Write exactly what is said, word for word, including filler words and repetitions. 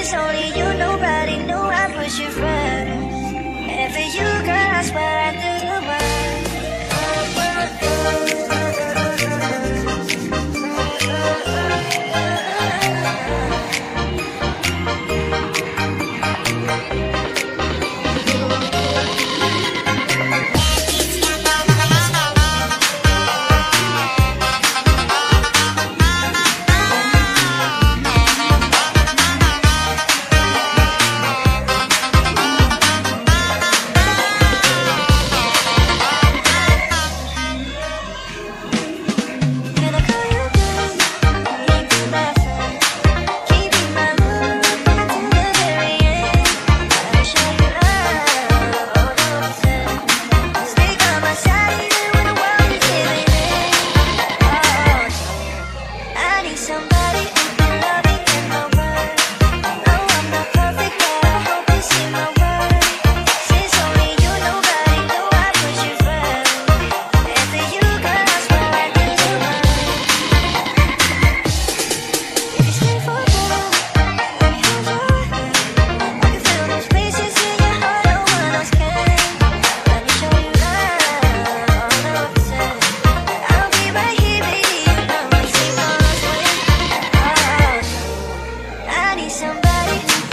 Seems only you, nobody knew I put you first. And for you, girl, I swear I do the work. Somebody who can love me in my word. No, I'm not perfect, but I hope you see my worth. Since only you, nobody knew I put you first. And for you, girl, I swear I do the work. If you stay for better, let me hold your hand. I can feel those places in your heart, no one else can. Let me show you love, all of the time. I'll be right here, baby, you know we take all those ways. I need somebody